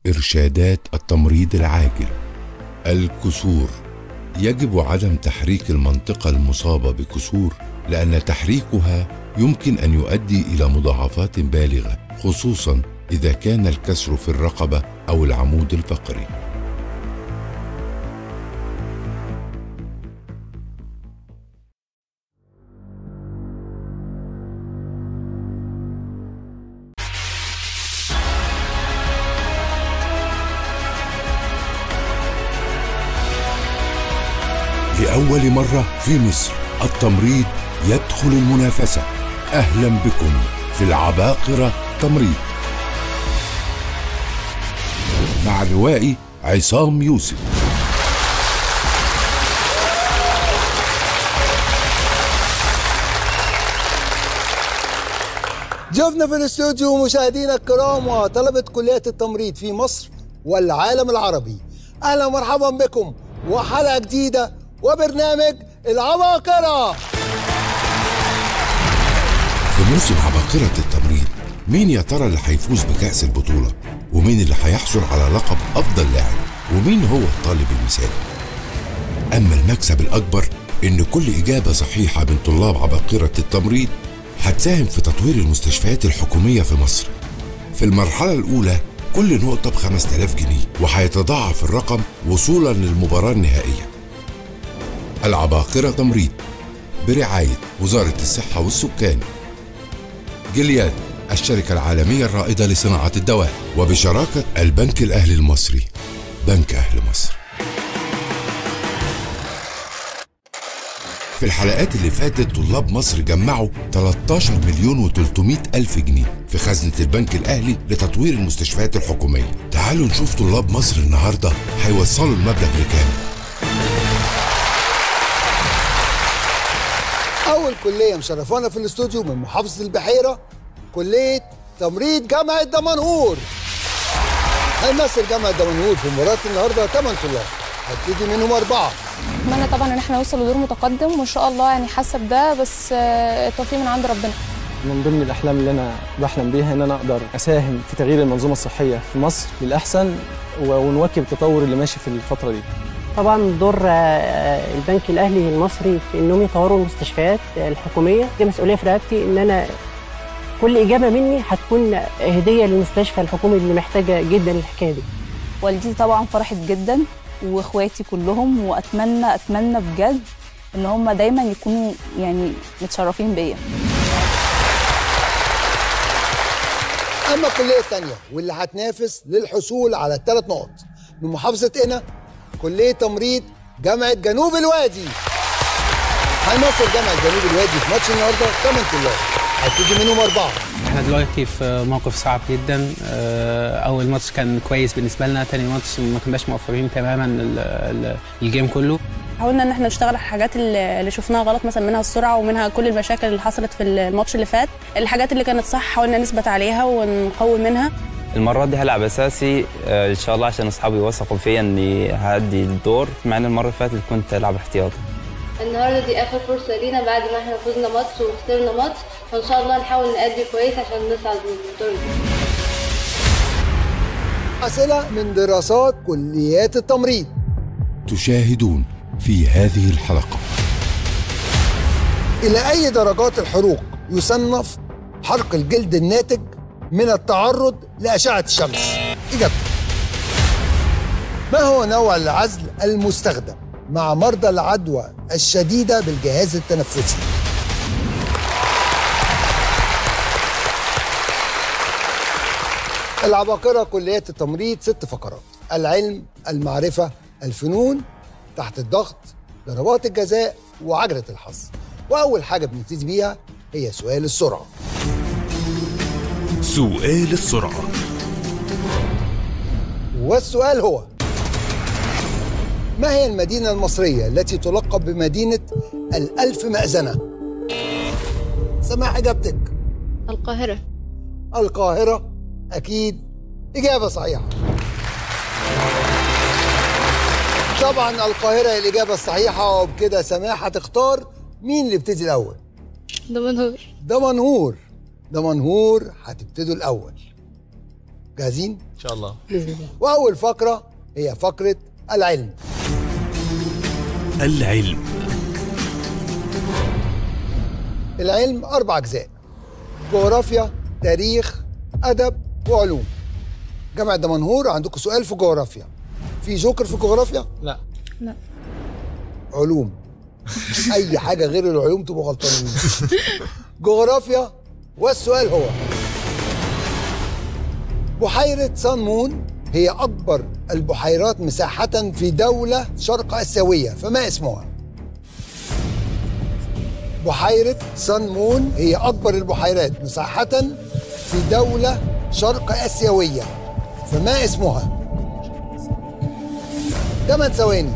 إرشادات التمريض العاجل. الكسور: يجب عدم تحريك المنطقة المصابة بكسور، لأن تحريكها يمكن أن يؤدي إلى مضاعفات بالغة، خصوصاً إذا كان الكسر في الرقبة أو العمود الفقري. لأول مرة في مصر التمريض يدخل المنافسة. أهلا بكم في العباقرة تمريض مع الروائي عصام يوسف. ضيوفنا في الاستوديو مشاهدينا الكرام وطلبة كليات التمريض في مصر والعالم العربي، أهلا ومرحبا بكم وحلقة جديدة وبرنامج العباقرة. في موسم عباقرة التمريض، مين يا ترى اللي هيفوز بكأس البطولة؟ ومين اللي هيحصل على لقب أفضل لاعب؟ ومين هو الطالب المثالي؟ أما المكسب الأكبر إن كل إجابة صحيحة من طلاب عباقرة التمريض هتساهم في تطوير المستشفيات الحكومية في مصر. في المرحلة الأولى كل نقطة ب5000 جنيه، وهيتضاعف الرقم وصولا للمباراة النهائية. العباقرة تمريض برعاية وزارة الصحة والسكان، جلياد الشركة العالمية الرائدة لصناعة الدواء، وبشراكة البنك الأهلي المصري، بنك أهل مصر. في الحلقات اللي فاتت طلاب مصر جمعوا 13,300,000 جنيه في خزنة البنك الأهلي لتطوير المستشفيات الحكومية. تعالوا نشوف طلاب مصر النهاردة هيوصلوا المبلغ لكام. أول كلية مشرفانا في الاستوديو من محافظة البحيرة، كلية تمريض جامعة دمنهور. هيمثل جامعة دمنهور في مباراة النهارده 8 طلاب، هتيجي منهم 4. اتمنى طبعا ان احنا نوصل لدور متقدم وان شاء الله يعني حسب ده، بس التوفيق من عند ربنا. من ضمن الاحلام اللي انا بحلم بيها ان انا اقدر اساهم في تغيير المنظومه الصحيه في مصر للاحسن ونواكب التطور اللي ماشي في الفتره دي. طبعا دور البنك الاهلي المصري في انهم يطوروا المستشفيات الحكوميه دي مسؤوليه في رقبتي، ان انا كل اجابه مني هتكون هديه للمستشفى الحكومي اللي محتاجه جدا الحكايه دي. والدتي طبعا فرحت جدا واخواتي كلهم، واتمنى بجد ان هم دايما يكونوا يعني متشرفين بيا. اما الكليه الثانيه واللي هتنافس للحصول على ال3 نقط من محافظه قنا، كليه تمريض جامعه جنوب الوادي. هيمثل جامعه جنوب الوادي في ماتش النهارده 8 طلاب، هتيجي منهم 4. احنا دلوقتي في موقف صعب جدا. اول ماتش كان كويس بالنسبه لنا، تاني ماتش ما كناش موفرين تماما الجيم كله. حاولنا ان احنا نشتغل على الحاجات اللي شفناها غلط، مثلا منها السرعه ومنها كل المشاكل اللي حصلت في الماتش اللي فات. الحاجات اللي كانت صح حاولنا نثبت عليها ونقوي منها. المره دي هلعب اساسي ان شاء الله عشان اصحابي يوثقوا فيا اني هادي الدور، مع ان المره اللي فاتت كنت العب احتياطي. النهارده دي اخر فرصه لينا بعد ما احنا فزنا ماتش وخسرنا ماتش، فان شاء الله نحاول نأدي كويس عشان نصعد من الدور ده. اسئله من دراسات كليات التمريض. تشاهدون في هذه الحلقة. إلى أي درجات الحروق يصنف حرق الجلد الناتج من التعرض لأشعة الشمس؟ إجابة. ما هو نوع العزل المستخدم مع مرضى العدوى الشديدة بالجهاز التنفسي؟ العباقرة كليات التمريض 6 فقرات: العلم، المعرفة، الفنون، تحت الضغط، ضربات الجزاء، وعجلة الحظ. وأول حاجة بنبتدي بيها هي سؤال السرعة. سؤال السرعة. والسؤال هو: ما هي المدينة المصرية التي تلقب بمدينة ال1000 مأذنة؟ سماح إجابتك. القاهرة. القاهرة أكيد إجابة صحيحة. طبعا القاهرة هي الإجابة الصحيحة، وبكده سماح هتختار مين اللي يبتدي الأول؟ دمنهور. دمنهور هتبتدوا الأول. جاهزين؟ ان شاء الله. باذن الله. واول فقره هي فقره العلم. العلم 4 أجزاء: جغرافيا، تاريخ، أدب، وعلوم. جامعة دمنهور عندكم سؤال في جغرافيا. في جوكر في جغرافيا؟ لا. لا. علوم. أي حاجة غير العلوم تبقوا غلطانين. جغرافيا، والسؤال هو: بحيرة سان مون هي أكبر البحيرات مساحة في دولة شرق آسيوية، فما اسمها؟ بحيرة سان مون هي أكبر البحيرات مساحة في دولة شرق آسيوية، فما اسمها؟ 8 ثواني.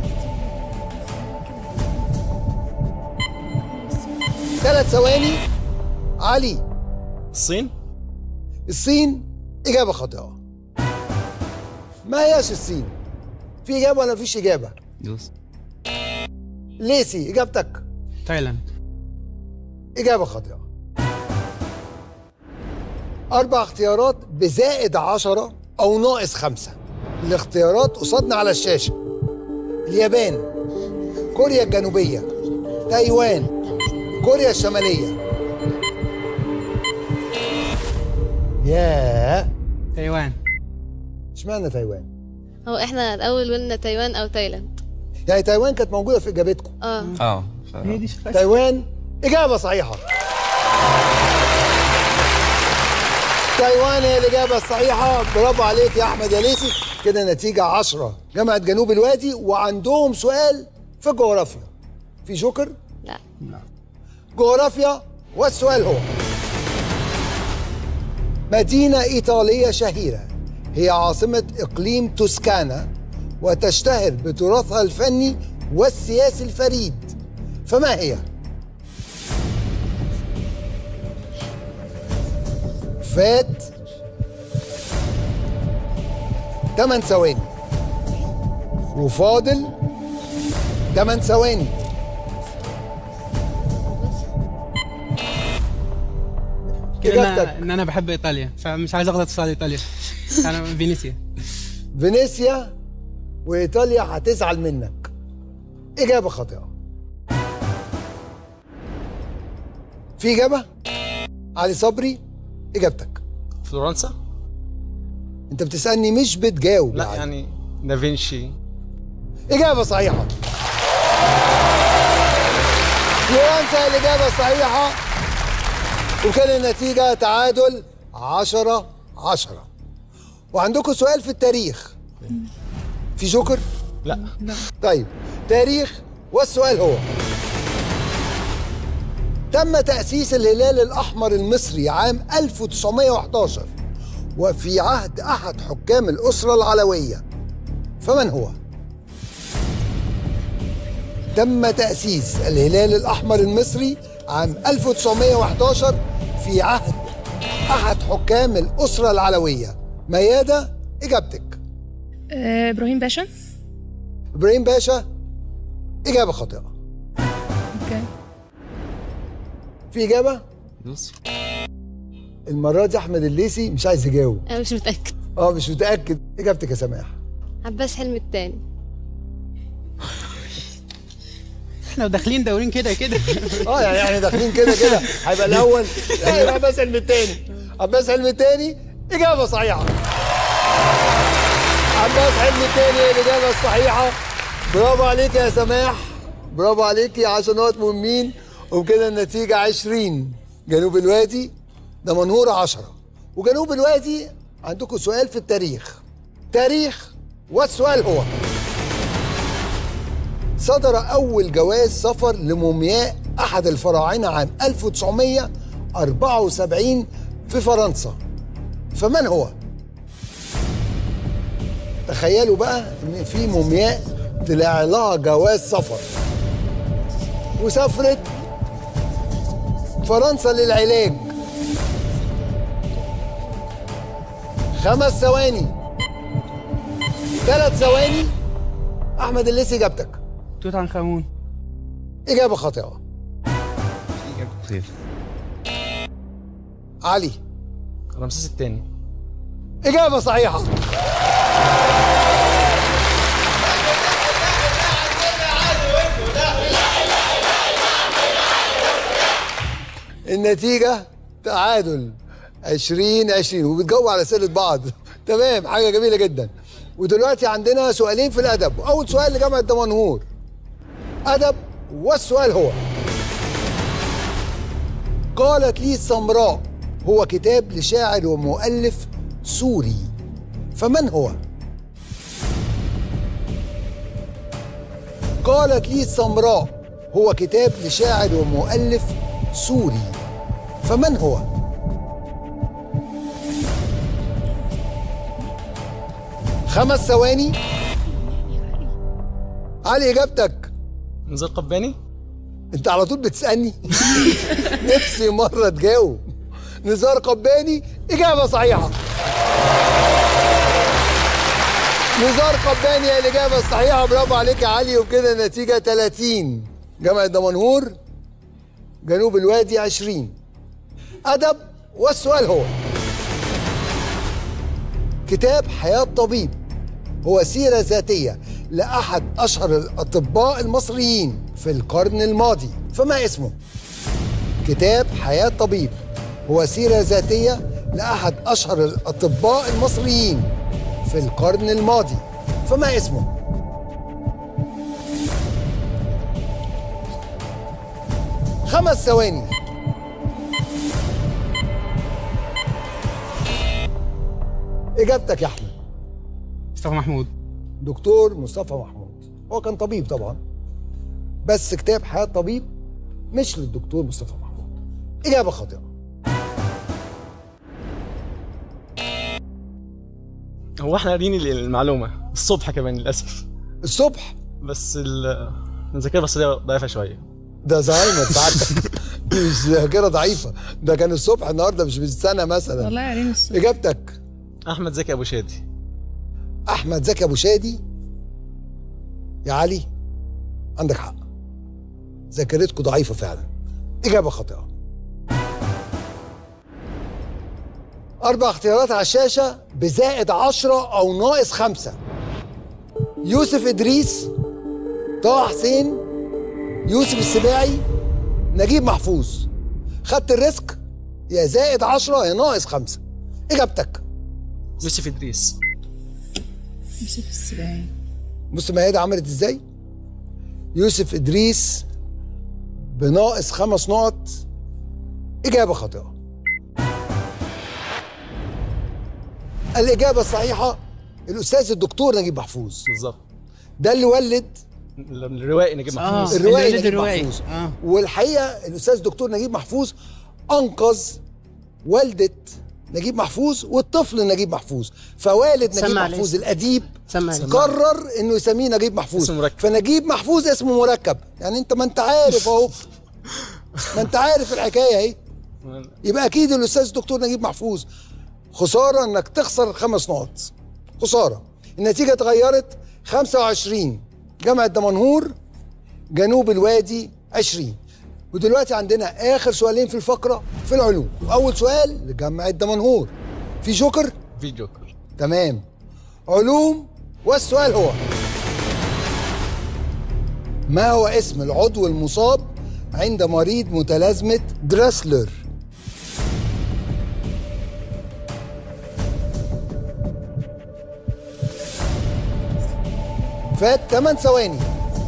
3 ثواني. علي. الصين. الصين إجابة خاطئة. ما هياش الصين. في إجابة ولا مفيش إجابة؟ دوس. ليسي إجابتك؟ تايلاند. إجابة خاطئة. 4 اختيارات بزائد 10 أو ناقص 5. الاختيارات قصادنا على الشاشة: اليابان، كوريا الجنوبية، تايوان، كوريا الشمالية. ياه، تايوان. اشمعنى تايوان؟ هو احنا الاول قلنا تايوان او تايلاند. يعني تايوان كانت موجودة في إجابتكم. هي دي شكلها. تايوان إجابة صحيحة. تايوان هي الإجابة الصحيحة. برافو عليك يا أحمد يا ليسي. كده نتيجة 10 جامعة جنوب الوادي، وعندهم سؤال في جغرافيا. في جوكر؟ لا. جغرافيا، والسؤال هو: مدينة إيطالية شهيرة هي عاصمة إقليم توسكانا، وتشتهر بتراثها الفني والسياسي الفريد، فما هي؟ فات 8 ثواني وفاضل 8 ثواني. كده ان انا بحب ايطاليا، فمش عايز اغلط في ايطاليا. انا من فينيسيا. فينيسيا وإيطاليا هتزعل منك. إجابة خاطئة. في إجابة؟ علي صبري إجابتك؟ فلورنسا. أنت بتسألني مش بتجاوب. لا يعني دافنشي. إجابة صحيحة. فلورنسا الإجابة الصحيحة. وكان النتيجة تعادل 10-10. وعندكم سؤال في التاريخ. في جوكر؟ لا. طيب تاريخ، والسؤال هو: تم تأسيس الهلال الأحمر المصري عام 1911 وفي عهد أحد حكام الأسرة العلوية، فمن هو؟ تم تأسيس الهلال الأحمر المصري عام 1911 في عهد أحد حكام الأسرة العلوية. ميادة إجابتك؟ ابراهيم باشا. إبراهيم باشا إجابة خاطئة. اوكي. في إجابة؟ دوس. المرة دي أحمد الليثي مش عايز يجاوب. انا مش متاكد. مش متأكد. إجابتك يا سماح؟ عباس حلمي التاني. احنا داخلين دورين كده يعني احنا داخلين كده هيبقى الأول عباس حلمي التاني. عباس حلمي التاني إجابة صحيحة. عباس حلمي التاني هي الإجابة الصحيحة. برافو عليك يا سماح، برافو عليكي. 10 نقط مهمين. وبكده النتيجة 20 جنوب الوادي، دمنهور 10. وجنوب الوادي عندكم سؤال في التاريخ. تاريخ، والسؤال هو: صدر أول جواز سفر لمومياء أحد الفراعنة عام 1974 في فرنسا، فمن هو؟ تخيلوا بقى إن في مومياء طلع لها جواز سفر وسافرت فرنسا للعلاج. 5 ثواني. 3 ثواني. أحمد الليثي إجابتك؟ توت عنخ آمون. إجابة خاطئة. علي. رمسيس الثاني. إجابة صحيحة. النتيجة تعادل 20-20 وبتجاوبوا على أسئلة بعض. تمام، حاجة جميلة جدا. ودلوقتي عندنا سؤالين في الأدب، وأول سؤال لجامعة دمنهور أدب، والسؤال هو: قالت لي السمراء هو كتاب لشاعر ومؤلف سوري، فمن هو؟ قالت لي السمراء هو كتاب لشاعر ومؤلف سوري، فمن هو؟ خمس ثواني. علي إجابتك. نزار قباني. أنت على طول بتسألني. نفسي مرة تجاوب. نزار قباني، إجابة صحيحة. نزار قباني هي الإجابة الصحيحة، برافو عليك يا علي. وبكده النتيجة 30 جامعة دمنهور، جنوب الوادي 20. أدب، والسؤال هو: كتاب حياة طبيب هو سيرة ذاتية لأحد أشهر الأطباء المصريين في القرن الماضي، فما اسمه؟ كتاب حياة طبيب هو سيرة ذاتية لأحد أشهر الأطباء المصريين في القرن الماضي، فما اسمه؟ خمس ثواني. إجابتك يا أحمد. مصطفى محمود. دكتور مصطفى محمود. هو كان طبيب طبعا، بس كتاب حياة طبيب مش للدكتور مصطفى محمود. إجابة خاطئة. هو احنا قاريين المعلومه الصبح كمان للاسف. الصبح؟ بس الذاكره البصريه ضعيفه شويه. ده زهايمر سعادتك. مش ذاكره ضعيفه، ده كان الصبح النهارده مش بالسنه مثلا. والله يا ريم الصبح. اجابتك؟ احمد زكي ابو شادي. احمد زكي ابو شادي. يا علي عندك حق، ذاكرتكم ضعيفه فعلا. اجابه خاطئه. 4 اختيارات على الشاشه بزائد 10 او ناقص 5. يوسف ادريس، طه حسين، يوسف السباعي، نجيب محفوظ. خدت الريسك، يا زائد 10 يا ناقص 5. اجابتك؟ يوسف ادريس. يوسف السباعي. بص ميادة عملت ازاي؟ يوسف ادريس بناقص 5 نقط. اجابه خاطئه. الاجابه الصحيحه الاستاذ الدكتور نجيب محفوظ. بالظبط، ده اللي ولد الروائي نجيب محفوظ. الروائي نجيب محفوظ. والحقيقه الاستاذ الدكتور نجيب محفوظ انقذ والده نجيب محفوظ والطفل نجيب محفوظ، فوالد نجيب محفوظ الاديب قرر انه يسميه نجيب محفوظ، فنجيب محفوظ اسمه مركب. يعني انت ما انت عارف اهو، ما انت عارف الحكايه اهي. يبقى اكيد الاستاذ الدكتور نجيب محفوظ. خساره انك تخسر 5 نقط، خساره. النتيجه اتغيرت 25 جامعه دمنهور، جنوب الوادي 20. ودلوقتي عندنا اخر سؤالين في الفقره في العلوم، واول سؤال لجامعه دمنهور. في جوكر؟ في جوكر. تمام. علوم، والسؤال هو: ما هو اسم العضو المصاب عند مريض متلازمه دراسلر؟ فات 8 ثواني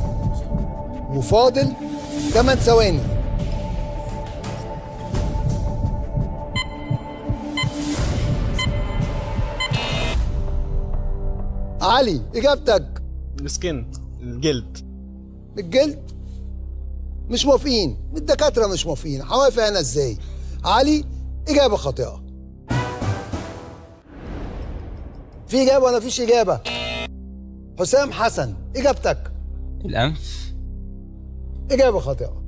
وفاضل 8 ثواني. علي اجابتك؟ السكن، الجلد. الجلد؟ مش موافقين، الدكاتره مش موافقين، هوافق انا ازاي؟ علي اجابه خاطئه. في اجابه ولا فيش اجابه؟ حسام حسن اجابتك؟ الأنف. اجابه خاطئه.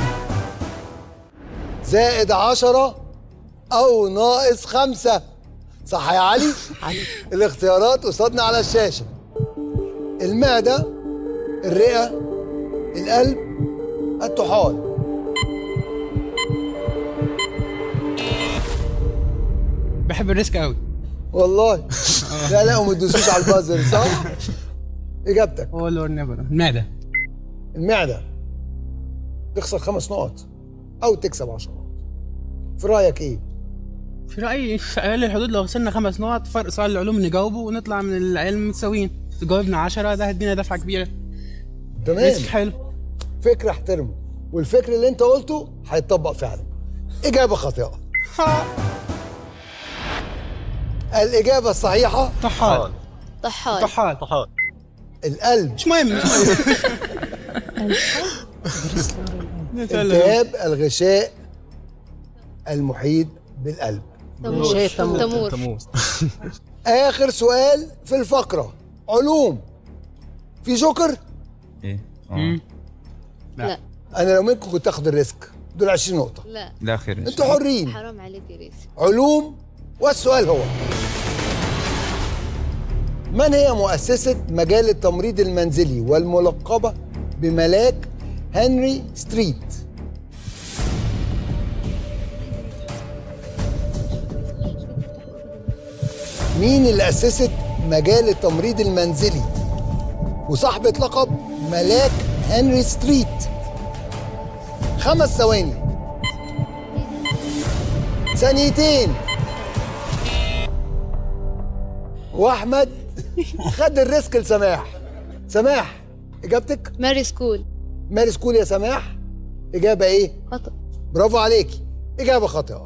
زائد 10 او ناقص 5. صح يا علي؟ الاختيارات قصادنا على الشاشه: المعده، الرئه، القلب، الطحال. بحب الريسك قوي. والله لا وما تدوسوش على البازر صح؟ اجابتك اول اور نيفر. المعده. المعده. تخسر 5 نقط او تكسب 10 نقط. في رايك ايه؟ في رايي في اقل الحدود لو خسرنا 5 نقط فرق سؤال العلوم نجاوبه ونطلع من العلم متساويين. جاوبنا 10 ده هيدينا دفعه كبيره. تمام. حلو. فكر احترمه، والفكر اللي انت قلته هيتطبق فعلا. اجابه خاطئه. الاجابه الصحيحه طحال. القلب. مش مهم. التهاب الغشاء المحيط بالقلب. تمور. اخر سؤال في الفقره علوم. في جوكر؟ ايه؟ لا. انا لو منكم كنت اخد الريسك. دول 20 نقطه. لا خير. انتوا حرين. حرام عليك يا ريس. علوم. والسؤال هو: من هي مؤسسة مجال التمريض المنزلي والملقبة بملاك هنري ستريت؟ مين اللي أسست مجال التمريض المنزلي وصاحبة لقب ملاك هنري ستريت؟ 5 ثواني. ثانيتين. واحمد خد الريسك لسماح. سماح اجابتك؟ ماري سكول. ماري سكول يا سماح. اجابه ايه؟ خطأ. برافو عليكي. اجابه خاطئه.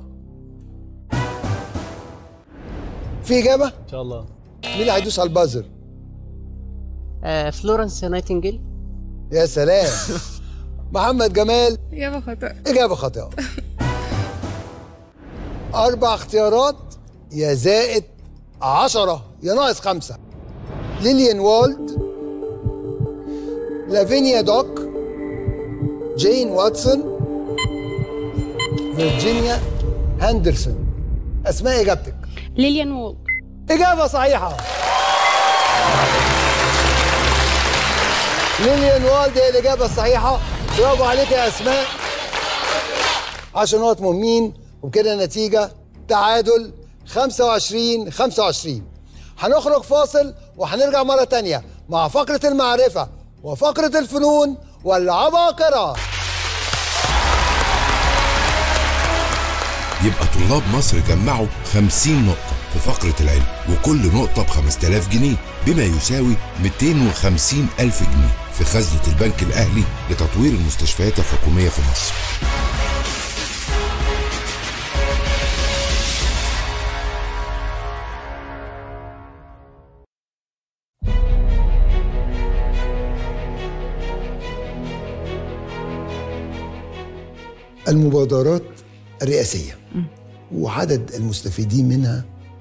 في اجابه؟ ان شاء الله. مين اللي هيدوس على البازر؟ فلورنس نايتنجيل. يا سلام. محمد جمال. إجابة خطأ. اجابه خاطئه. 4 اختيارات يا زائد 10 يا ناقص 5. ليليان والد، لافينيا دوك، جين واتسون، فيرجينيا هاندرسون. اسماء اجابتك؟ ليليان وولد. اجابه صحيحه. ليليان والد هي الاجابه الصحيحه. برافو عليك يا اسماء. 10 نقط مهمين، وبكده النتيجه تعادل 25-25. هنخرج فاصل وهنرجع مرة تانية مع فقرة المعرفة وفقرة الفنون والعباقرة. يبقى طلاب مصر جمعوا 50 نقطة في فقرة العلم، وكل نقطة ب5000 جنيه بما يساوي 250,000 جنيه في خزنة البنك الأهلي لتطوير المستشفيات الحكومية في مصر. المبادرات الرئاسية وعدد المستفيدين منها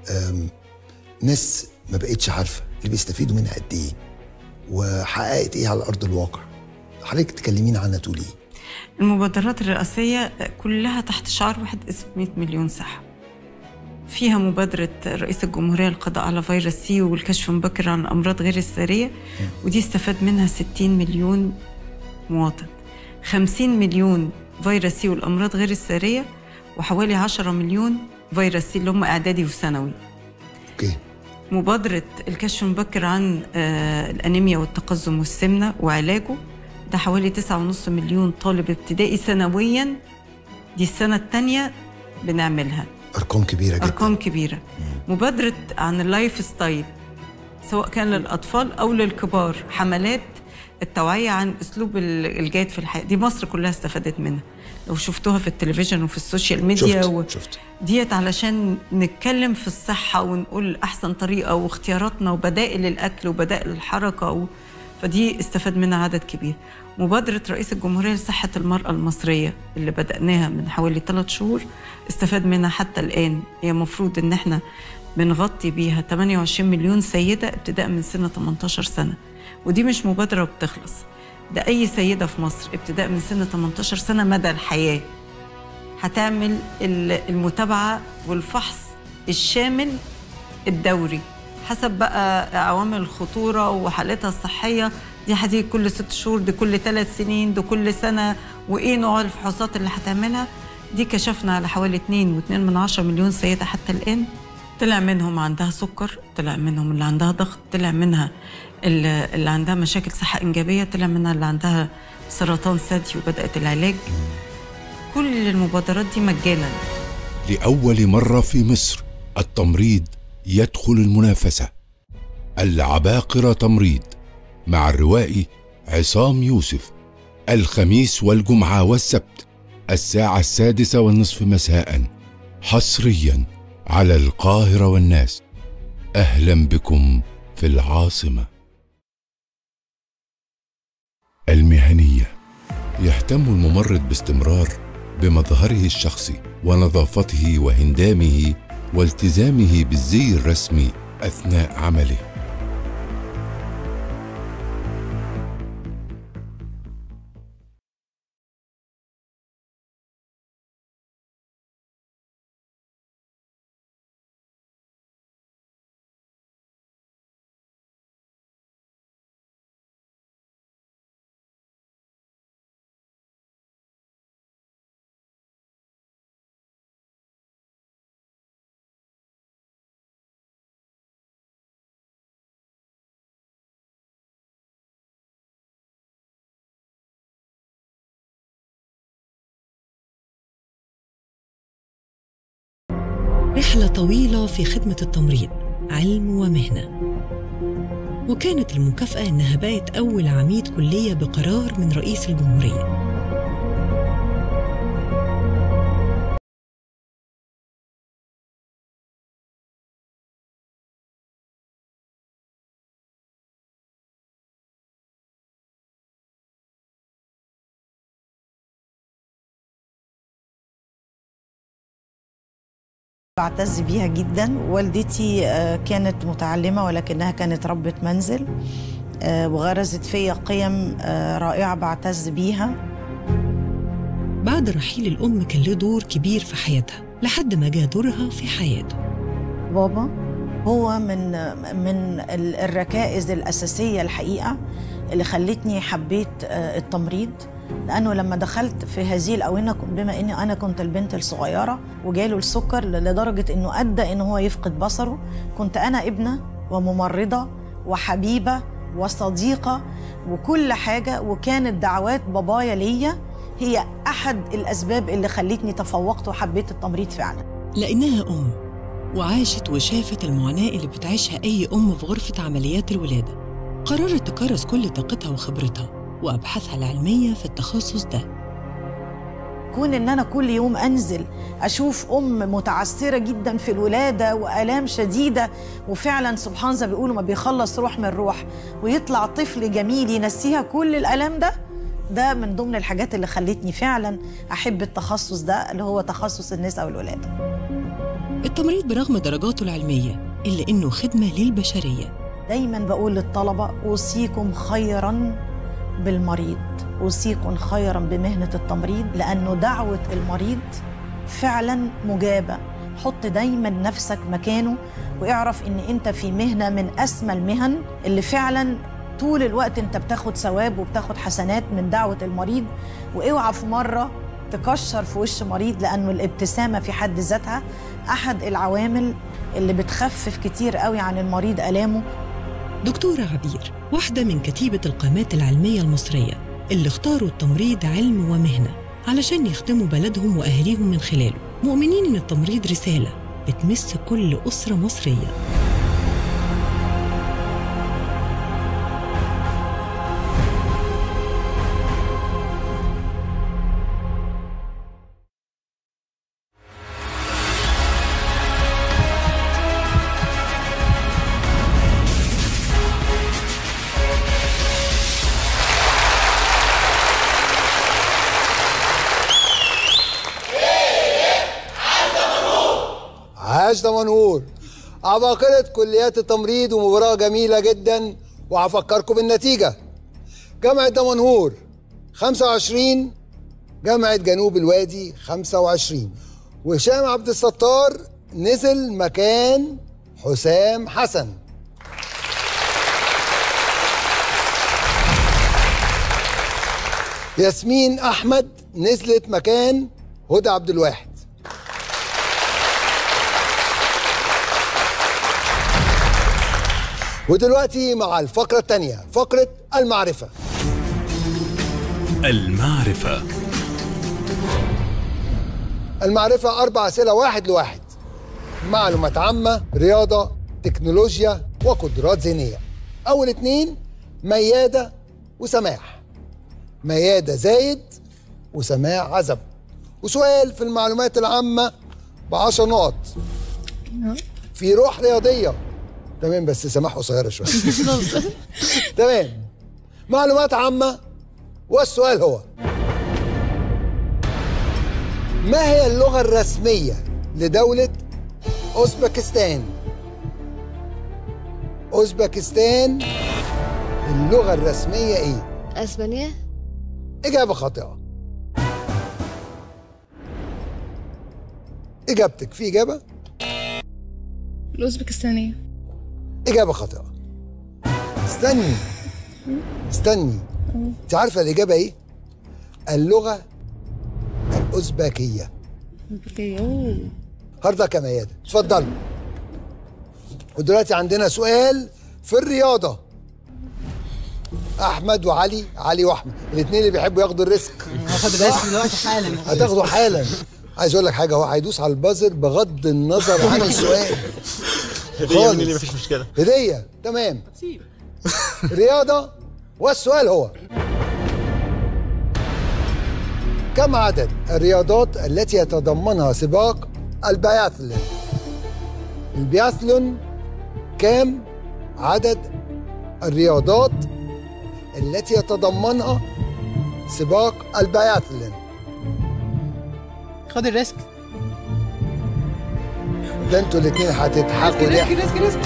ناس ما بقتش عارفة اللي بيستفيدوا منها قد ايه وحققت ايه على أرض الواقع. حضرتك تكلمين عنها تقولي ايه؟ المبادرات الرئاسية كلها تحت شعار واحد اسمه 100 مليون صحة. فيها مبادرة رئيس الجمهورية للقضاء على فيروس سي والكشف المبكر عن الأمراض غير السارية، ودي استفاد منها 60 مليون مواطن. 50 مليون فيروس سي والأمراض غير السارية، وحوالي 10 مليون فيروس سي اللي هم إعدادي وثانوي. اوكي. مبادرة الكشف المبكر عن الأنيميا والتقزم والسمنة وعلاجه، ده حوالي 9.5 مليون طالب ابتدائي سنويا. دي السنة الثانية بنعملها. أرقام كبيرة جدا. أرقام كبيرة. مبادرة عن اللايف ستايل سواء كان للأطفال أو للكبار، حملات التوعية عن أسلوب الجيد في الحياة، دي مصر كلها استفادت منها. لو شفتوها في التلفزيون وفي السوشيال ميديا شفت. ديت علشان نتكلم في الصحة ونقول أحسن طريقة واختياراتنا وبدائل الأكل وبدائل الحركة فدي استفاد منها عدد كبير. مبادرة رئيس الجمهورية لصحة المرأة المصرية اللي بدأناها من حوالي 3 شهور استفاد منها حتى الآن. هي مفروض إن احنا بنغطي بيها 28 مليون سيدة ابتداء من سن 18 سنة، ودي مش مبادرة بتخلص، ده أي سيدة في مصر ابتداء من سن 18 سنة مدى الحياة هتعمل المتابعة والفحص الشامل الدوري حسب بقى عوامل الخطورة وحالتها الصحية. دي هتيجي كل 6 شهور، دي كل 3 سنين، دي كل سنة، وإيه نوع الفحوصات اللي هتعملها. دي كشفنا على حوالي 2.2 مليون سيدة حتى الآن طلع منهم عندها سكر، طلع منهم اللي عندها ضغط، طلع منها اللي عندها مشاكل صحة إنجابية، طلع منها اللي عندها سرطان ثدي وبدأت العلاج. كل المبادرات دي مجانا. لأول مرة في مصر التمريض يدخل المنافسة. العباقرة تمريض مع الروائي عصام يوسف، الخميس والجمعة والسبت 6:30 مساء، حصريا على القاهرة والناس. أهلا بكم في العاصمة. المهنية. يهتم الممرض باستمرار بمظهره الشخصي ونظافته وهندامه والتزامه بالزي الرسمي أثناء عمله. رحلة طويلة في خدمة التمريض، علم ومهنة. وكانت المكافأة إنها بقت أول عميد كلية بقرار من رئيس الجمهورية. بعتز بيها جدا. والدتي كانت متعلمة ولكنها كانت ربة منزل، وغرزت فيا قيم رائعة بعتز بيها. بعد رحيل الأم كان له دور كبير في حياتها لحد ما جاء دورها في حياته. بابا هو من الركائز الأساسية الحقيقة اللي خلتني حبيت التمريض، لأنه لما دخلت في هذه الأونة بما أني أنا كنت البنت الصغيرة وجاله السكر لدرجة أنه أدى أنه هو يفقد بصره، كنت أنا ابنة وممرضة وحبيبة وصديقة وكل حاجة. وكانت دعوات بابايا ليا هي أحد الأسباب اللي خلتني تفوقت وحبيت التمريض فعلا. لأنها أم وعاشت وشافت المعاناة اللي بتعيشها أي أم في غرفة عمليات الولادة، قررت تكرس كل طاقتها وخبرتها وأبحاثها العلمية في التخصص ده. كون إن أنا كل يوم أنزل أشوف أم متعثرة جدا في الولادة وآلام شديدة، وفعلا سبحان الله بيقولوا ما بيخلص روح من روح ويطلع طفل جميل ينسيها كل الآلام ده من ضمن الحاجات اللي خلتني فعلا أحب التخصص ده اللي هو تخصص النساء والولادة. التمريض برغم درجاته العلمية إلا إنه خدمة للبشرية. دايما بقول للطلبة أوصيكم خيرا بالمريض، أوصيكم خيرا بمهنة التمريض، لأنه دعوة المريض فعلا مجابة. حط دايما نفسك مكانه واعرف إن أنت في مهنة من أسمى المهن اللي فعلا طول الوقت أنت بتاخد ثواب وبتاخد حسنات من دعوة المريض. واوعى في مرة تكشر في وش مريض، لأنه الابتسامة في حد ذاتها أحد العوامل اللي بتخفف كتير قوي عن المريض آلامه. دكتورة عبير واحدة من كتيبة القامات العلمية المصرية اللي اختاروا التمريض علم ومهنة علشان يخدموا بلدهم وأهليهم من خلاله، مؤمنين إن التمريض رسالة بتمس كل أسرة مصرية. عاش دمنهور. عباقرة كليات التمريض ومباراة جميلة جدا. وهفكركم بالنتيجة: جامعة دمنهور 25، جامعة جنوب الوادي 25. وهشام عبد الستار نزل مكان حسام حسن. ياسمين أحمد نزلت مكان هدى عبد الواحد. ودلوقتي مع الفقرة الثانية، فقرة المعرفة. المعرفة. المعرفة 4 أسئلة 1 لواحد. معلومات عامة، رياضة، تكنولوجيا، وقدرات ذهنية. أول 2 ميادة وسماح. ميادة زايد وسماح عزب. وسؤال في المعلومات العامة ب10 نقط. في روح رياضية. تمام، بس سماح قصيرة شوية. تمام. معلومات عامة، والسؤال هو: ما هي اللغة الرسمية لدولة أوزبكستان؟ أوزبكستان اللغة الرسمية إيه؟ اسبانيا. إجابة خاطئة. إجابتك في إجابة؟ الأوزبكستانية. إجابة خاطئة. استني. أنت عارفة الإجابة إيه؟ اللغة الأوزبكية. هارده كميادة، اتفضلوا. ودلوقتي عندنا سؤال في الرياضة. أحمد وعلي، علي وأحمد، الاثنين اللي بيحبوا ياخدوا الريسك. هاخد الريسك دلوقتي حالا. هتاخده حالا. عايز أقول لك حاجة، هو هيدوس على البازر بغض النظر عن السؤال. هدية مني مفيش مشكلة. هدية، تمام. رياضة، والسؤال هو: كم عدد الرياضات التي يتضمنها سباق البياثلون؟ البياثلون، كم عدد الرياضات التي يتضمنها سباق البياثلون؟ خد الريسك. ده انتوا الاثنين هتضحكوا ضحك. ريسك.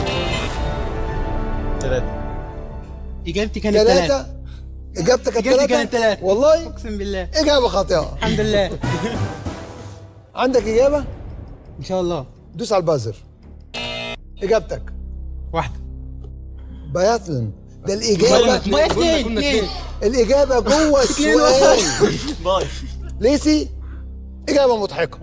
3. إجابتي كانت 3. إجابتك كانت 3. والله؟ أقسم بالله. إجابة خاطئة. الحمد لله. عندك إجابة؟ إن شاء الله. دوس على البازر. إجابتك 1. بياثلون. ده الإجابة. 2. الإجابة جوه السؤال. باي. ليسي، إجابة مضحكة.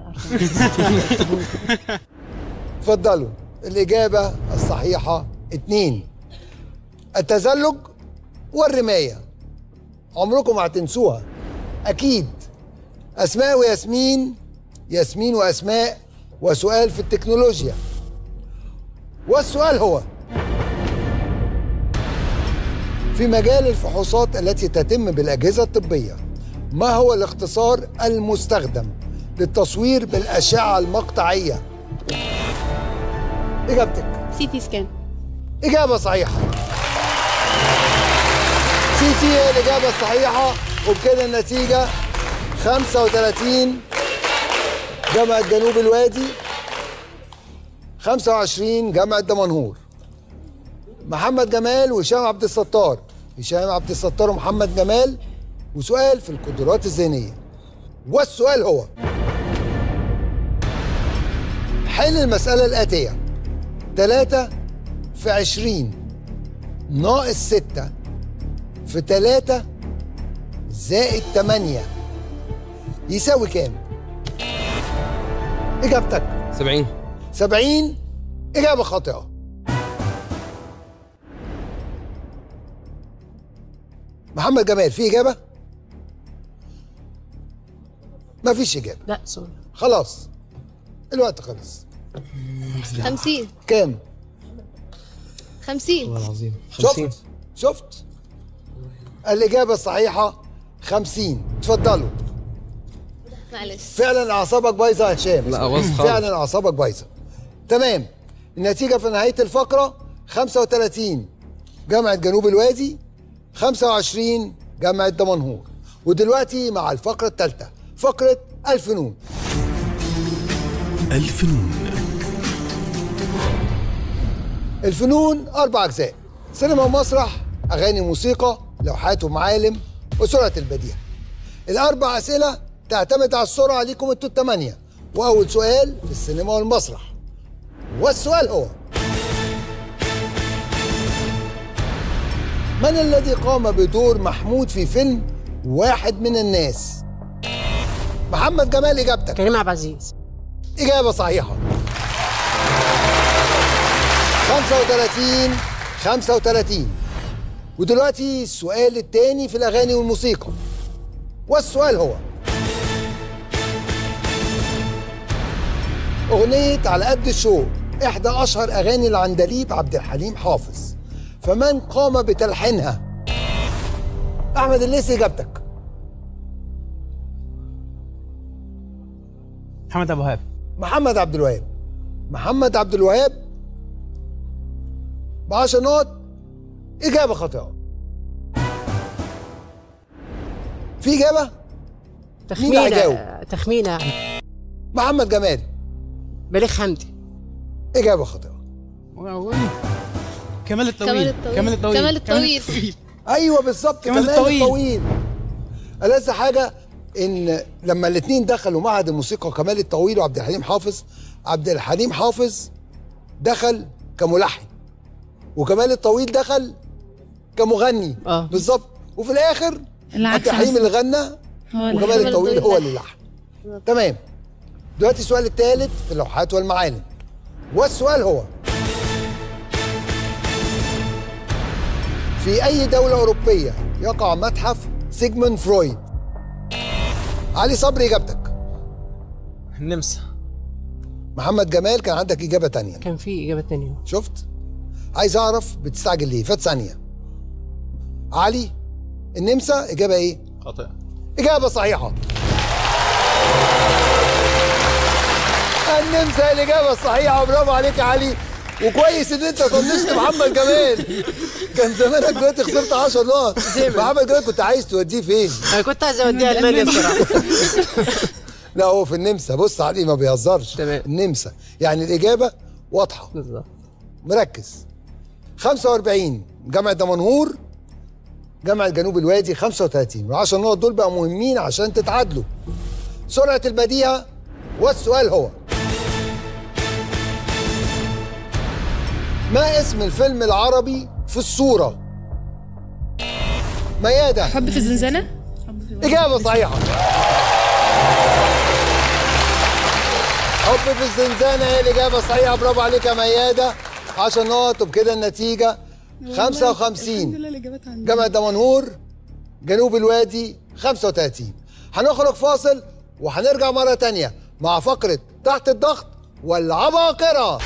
اتفضلوا. الإجابة الصحيحة 2. التزلج والرماية. عمركم ما هتنسوها أكيد. أسماء وياسمين، ياسمين وأسماء، وسؤال في التكنولوجيا. والسؤال هو: في مجال الفحوصات التي تتم بالأجهزة الطبية، ما هو الاختصار المستخدم للتصوير بالأشعة المقطعية؟ إجابتك CT سكان. إجابة صحيحة. CT هي الإجابة الصحيحة، وبكده النتيجة 35 جامعة جنوب الوادي، 25 جامعة دمنهور. محمد جمال وهشام عبد الستار. هشام عبد الستار ومحمد جمال. وسؤال في القدرات الذهنية. والسؤال هو: حل المسألة الآتية: 3 في 20 ناقص 6 في 3 زائد 8 يساوي كام؟ إجابتك 70. 70. إجابة خاطئة. محمد جمال، في إجابة؟ ما فيش إجابة. لا سوري. خلاص الوقت خلص. 50. كام؟ 50. والله العظيم. شفت؟ الإجابة الصحيحة 50. اتفضلوا. معلش. فعلا أعصابك بايظة يا هشام. لا أغص خالص. فعلا أعصابك بايظة. تمام. النتيجة في نهاية الفقرة 35 جامعة جنوب الوادي، 25 جامعة دمنهور. ودلوقتي مع الفقرة الثالثة، فقرة الفنون. الفنون 4 أجزاء: سينما ومسرح، أغاني موسيقى، لوحات ومعالم، وسرعة البديهة. ال4 أسئلة تعتمد على السرعة ليكم انتوا ال8. وأول سؤال في السينما والمسرح. والسؤال هو: من الذي قام بدور محمود في فيلم واحد من الناس؟ محمد جمال، إجابتك. كريم عبد العزيز. إجابة صحيحة. 35 35. ودلوقتي السؤال الثاني في الأغاني والموسيقى، والسؤال هو: أغنية على قد الشوق إحدى أشهر أغاني العندليب عبد الحليم حافظ، فمن قام بتلحينها؟ أحمد الليثي إجابتك. محمد أبو وهاب. محمد عبد الوهاب. محمد عبد الوهاب ب10 نقط، إجابة خاطئة. في إجابة؟ مين اللي هيجاوب؟ تخمينة. محمد جمال. بليغ حمدي. إجابة خاطئة. كمال الطويل. كمال الطويل. أيوه بالظبط، كمال الطويل. ألذ حاجة إن لما الاثنين دخلوا معهد الموسيقى، كمال الطويل وعبد الحليم حافظ، عبد الحليم حافظ دخل كملحن وكمال الطويل دخل كمغني. بالظبط. وفي الآخر عبد الحليم اللي غنى وكمال الطويل هو اللي لحن. تمام. دلوقتي السؤال الثالث في اللوحات والمعالم، والسؤال هو: في أي دولة أوروبية يقع متحف سيجموند فرويد؟ علي صبري إجابتك. النمسا. محمد جمال كان عندك إجابة تانية. كان في إجابة تانية. شفت؟ عايز أعرف بتستعجل ليه؟ فات ثانية. علي النمسا إجابة إيه؟ خاطئة. إجابة صحيحة. النمسا الإجابة الصحيحة، برافو عليك يا علي، وكويس إن أنت طنشت محمد جمال. كان زمانك دلوقتي خسرت 10 نقط. محمد جمال كنت عايز توديه فين؟ أنا كنت عايز أوديها ألمانيا الصراحة. لا هو في النمسا. بص علي ما بيهزرش. تمام. النمسا يعني الإجابة واضحة. بالظبط. مركز. 45 جامعة دمنهور، جامعة جنوب الوادي 35. وال10 نقط دول بقى مهمين عشان تتعادلوا. سرعة البديهة، والسؤال هو: ما اسم الفيلم العربي في الصورة؟ ميادة. حب في الزنزانة. إجابة صحيحة. حب في الزنزانة هي الإجابة الصحيحة، برافو عليك يا ميادة. 10 نقط، وبكده النتيجة 55. جامعة دمنهور، جنوب الوادي 35. هنخرج فاصل وهنرجع مرة تانية مع فقرة تحت الضغط والعباقرة.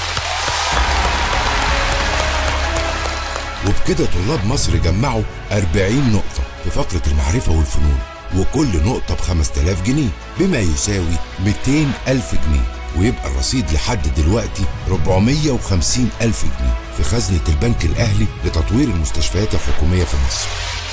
وبكده طلاب مصر جمعوا 40 نقطة في فقرة المعرفة والفنون، وكل نقطة ب5000 جنيه بما يساوي 200,000 جنيه، ويبقى الرصيد لحد دلوقتي 450,000 جنيه في خزنة البنك الأهلي لتطوير المستشفيات الحكومية في مصر.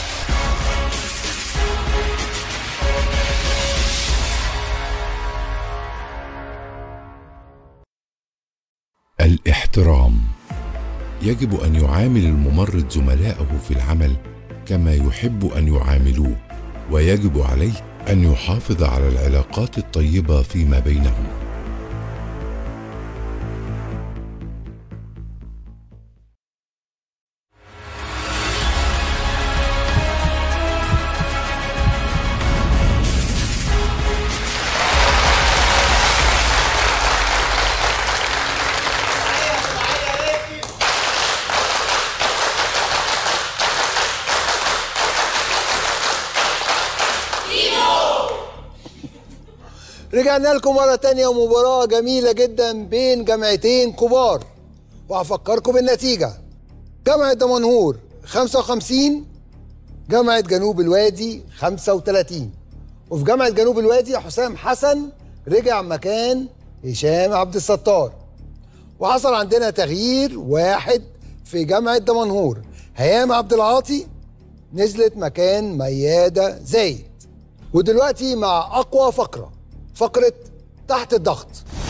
الاحترام. يجب أن يعامل الممرض زملائه في العمل كما يحب أن يعاملوه، ويجب عليه أن يحافظ على العلاقات الطيبة فيما بينهم. رجعنا لكم مرة تانية، ومباراة جميلة جدا بين جامعتين كبار، وهفكركم بالنتيجة. جامعة دمنهور 55، جامعة جنوب الوادي 35. وفي جامعة جنوب الوادي حسام حسن رجع مكان هشام عبد الستار. وحصل عندنا تغيير واحد في جامعة دمنهور، هيام عبد العاطي نزلت مكان ميادة زايد. ودلوقتي مع أقوى فقرة تحت الضغط.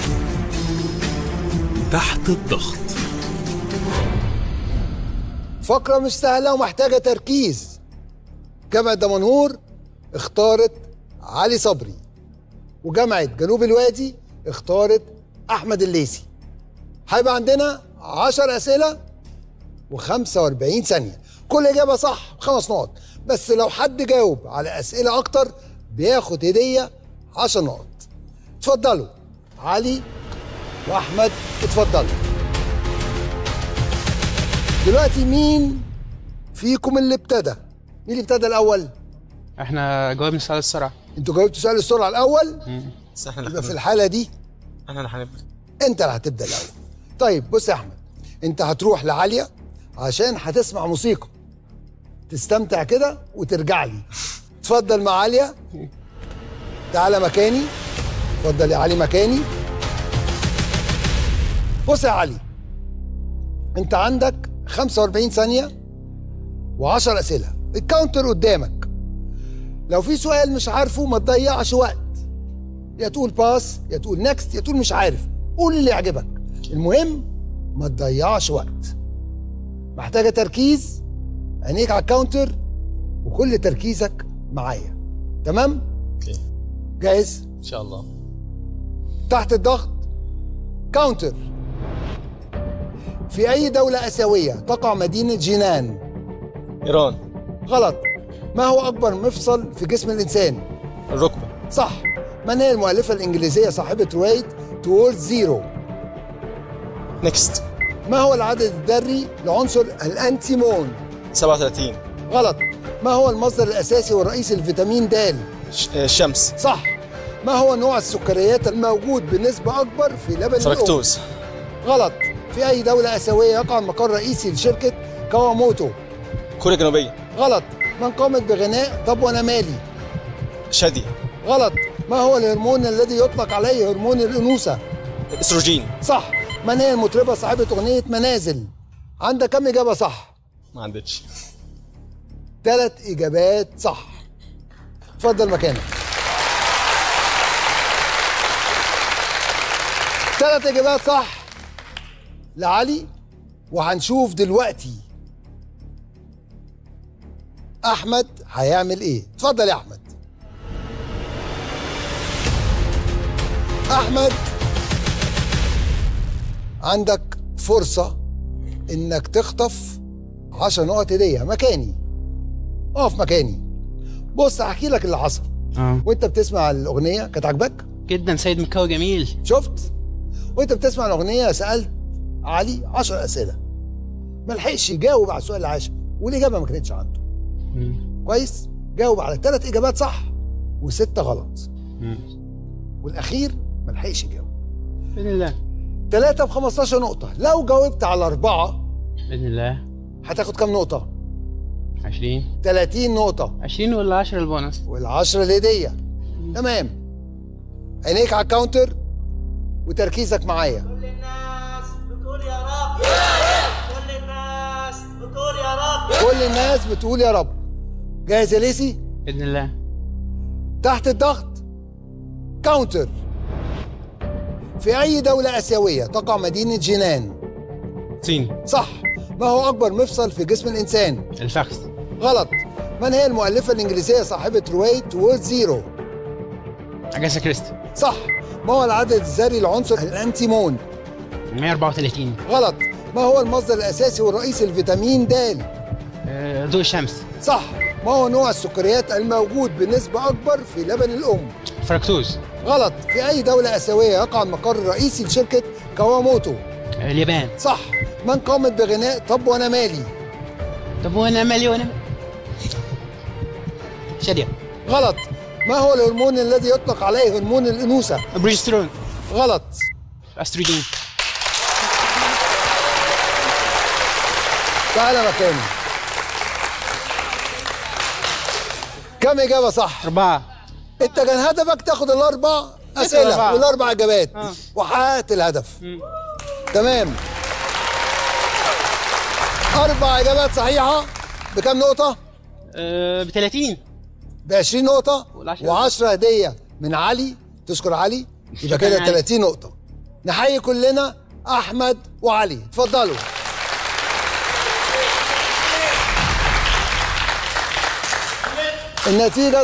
تحت الضغط. فقرة مش سهلة ومحتاجة تركيز. جامعة دمنهور اختارت علي صبري، وجامعة جنوب الوادي اختارت أحمد الليثي. هيبقى عندنا 10 أسئلة و45 ثانية، كل إجابة صح ب5 نقط، بس لو حد جاوب على أسئلة أكتر بياخد هدية 10 نقط. اتفضلوا علي وأحمد، اتفضلوا. دلوقتي مين فيكم اللي ابتدى؟ مين اللي ابتدى الاول؟ احنا جاوبنا سؤال السرعه. انتوا جاوبتوا سؤال السرعه الاول؟ بس احنا يبقى في الحاله دي احنا اللي هنبدا. انت اللي هتبدا الاول. طيب بص يا احمد، انت هتروح لعاليه عشان هتسمع موسيقى تستمتع كده وترجع لي. اتفضل مع عاليه. تعالى مكاني. اتفضل يا علي مكاني. بص يا علي، انت عندك 45 ثانيه و10 اسئله. الكاونتر قدامك. لو في سؤال مش عارفه ما تضيعش وقت، يا تقول باس يا تقول نكست يا تقول مش عارف، قول اللي يعجبك. المهم ما تضيعش وقت. محتاجه تركيز، عينيك على الكاونتر وكل تركيزك معايا. تمام؟ اوكي. جاهز؟ ان شاء الله. تحت الضغط. كاونتر. في أي دولة آسيوية تقع مدينة جينان؟ ايران. غلط. ما هو أكبر مفصل في جسم الإنسان؟ الركبه. صح. من هي المؤلفة الإنجليزية صاحبة رواية Towards Zero؟ نيكست. ما هو العدد الذري لعنصر الأنتيمون؟ 37. غلط. ما هو المصدر الأساسي والرئيسي لفيتامين د؟ الشمس. صح. ما هو نوع السكريات الموجود بنسبة أكبر في لبن الأم؟ فركتوز. غلط. في أي دولة آسيوية يقع المقر الرئيسي لشركة كواموتو؟ كوريا الجنوبيه. غلط. من قامت بغناء طب وأنا مالي؟ شادي. غلط. ما هو الهرمون الذي يطلق عليه هرمون الأنوثة؟ استروجين. صح. من هي المطربة صاحبة أغنية منازل؟ عندك كم إجابة صح؟ ما عندكش. 3 إجابات صح. اتفضل مكانك. 3 إجابات صح لعلي. وهنشوف دلوقتي أحمد هيعمل إيه. اتفضل يا أحمد. أحمد عندك فرصة إنك تخطف 10 نقط هدية. مكاني. اقف مكاني. بص هحكي لك اللي حصل. وانت بتسمع الأغنية كانت عاجباك؟ جدا. سيد مكاوي جميل. شفت؟ وانت بتسمع الأغنية سألت علي 10 أسئلة. ما لحقش يجاوب على السؤال العاشر والإجابة ما كانتش عنده. كويس؟ جاوب على 3 إجابات صح و6 غلط. والأخير ما لحقش يجاوب. بإذن الله. 3 ب15 نقطة. لو جاوبت على 4 بإذن الله هتاخد كام نقطة؟ 20. 30 نقطة. 20 ولا 10 البونص؟ وال10 الهدية. تمام. عينيك على الكاونتر وتركيزك معايا. كل الناس بتقول يا رب. كل الناس بتقول يا رب. كل الناس بتقول يا رب. جاهز يا ليسي؟ بإذن الله. تحت الضغط. كاونتر. في أي دولة آسيوية تقع مدينة جينان؟ الصين. صح. ما هو أكبر مفصل في جسم الإنسان؟ الفخذ. غلط. من هي المؤلفة الإنجليزية صاحبة رواية Towards Zero؟ أجاسا كريستي. صح. ما هو العدد الذري لعنصر الأنتيمون؟ 134. غلط. ما هو المصدر الأساسي والرئيسي لفيتامين د؟ ضوء الشمس. صح. ما هو نوع السكريات الموجود بنسبة أكبر في لبن الأم؟ فركتوز. غلط. في أي دولة آسيوية يقع المقر الرئيسي لشركة كواموتو؟ اليابان. صح. من قامت بغناء طب وأنا مالي؟ طب وأنا مالي وأنا شادية. غلط. ما هو الهرمون الذي يطلق عليه هرمون الأنوثة؟ بروجسترون. غلط. أستروجين. تعالى مكاني. كم إجابة صح؟ 4. أنت كان هدفك تاخد ال4 أسئلة وال4 إجابات وحققت الهدف. تمام. 4 إجابات صحيحة بكم نقطة؟ ب30. ب20 نقطة و10 هدية من علي. تشكر علي. يبقى كده 30 نقطة. نحيي كلنا أحمد وعلي. اتفضلوا. النتيجة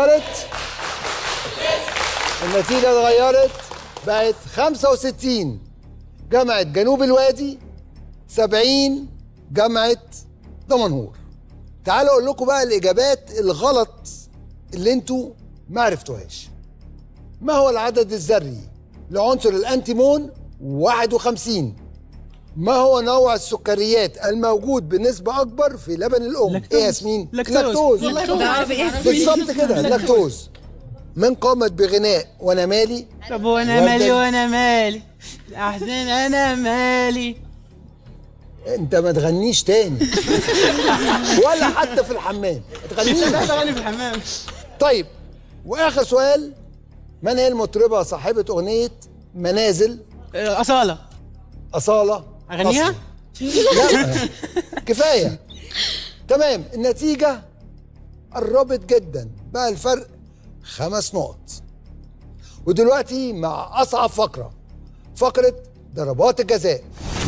اتغيرت بقت 65 جامعة جنوب الوادي، 70 جامعة دمنهور. تعالوا اقول لكم بقى الاجابات الغلط اللي انتوا ما عرفتوهاش. ما هو العدد الذري لعنصر الانتيمون 51؟ ما هو نوع السكريات الموجود بنسبة أكبر في لبن الأم؟ إيه يا ياسمين؟ لاكتوز. بالظبط كده، لاكتوز. من قامت بغناء وأنا مالي؟ طب وأنا مالي وأنا مالي أحزن أنا مالي. أنت ما تغنيش تاني ولا حتى في الحمام، ما تغنيش. لا تغني في الحمام. طيب وآخر سؤال، من هي المطربة صاحبة أغنية منازل؟ أصالة. أصالة. أغنيها؟ لا كفاية. تمام، النتيجة قربت جدا، بقى الفرق 5 نقط. ودلوقتي مع أصعب فقرة، فقرة ضربات الجزاء.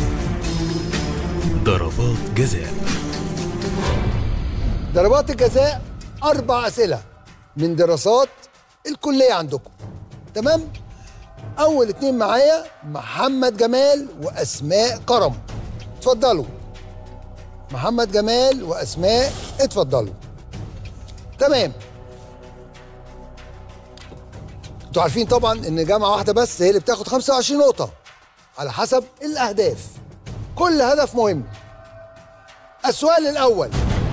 ضربات جزاء. ضربات الجزاء 4 أسئلة من دراسات الكلية عندكم. تمام؟ أول 2 معايا محمد جمال وأسماء كرم. اتفضلوا. محمد جمال وأسماء اتفضلوا. تمام. انتوا عارفين طبعا إن جامعة واحدة بس هي اللي بتاخد 25 نقطة على حسب الأهداف. كل هدف مهم. السؤال الأول،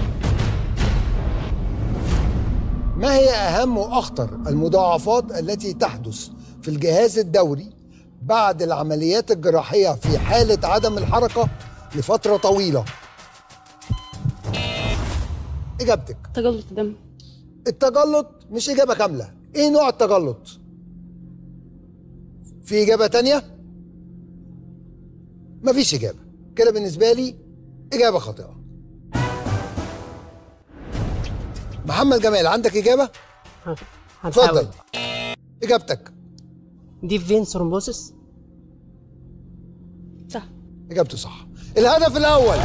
ما هي أهم وأخطر المضاعفات التي تحدث في الجهاز الدوري بعد العمليات الجراحية في حالة عدم الحركة لفترة طويلة؟ إجابتك؟ تجلط الدم. التجلط مش إجابة كاملة. إيه نوع التجلط؟ في إجابة تانية؟ مفيش إجابة. كده بالنسبة لي إجابة خاطئة. محمد جمال عندك إجابة؟ اتفضل. إجابتك؟ دي فين ثرومبوسيس. صح. إجابته صح. الهدف الأول.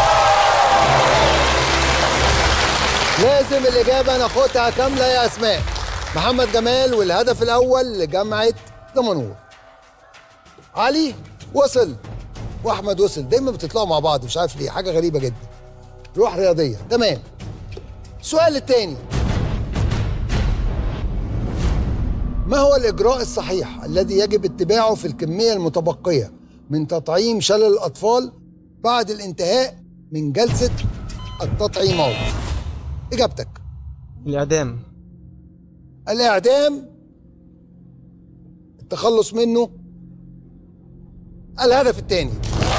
لازم الإجابة ناخدها كاملة يا أسماء. محمد جمال والهدف الأول لجامعة دمنهور. علي وصل وأحمد وصل، دايما بتطلعوا مع بعض مش عارف ليه، حاجة غريبة جدا. روح رياضية. تمام. السؤال الثاني، ما هو الإجراء الصحيح الذي يجب اتباعه في الكمية المتبقية من تطعيم شلل الأطفال بعد الانتهاء من جلسة التطعيمات؟ إجابتك؟ الإعدام. الإعدام، التخلص منه. الهدف الثاني.